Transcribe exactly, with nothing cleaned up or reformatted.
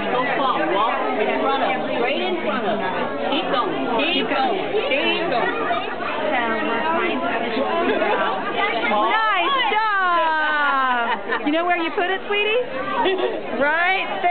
Go far. Walk in front of. Straight in front of. Keep going. Keep going. Keep going. Nice job! You know where you put it, sweetie? Right there.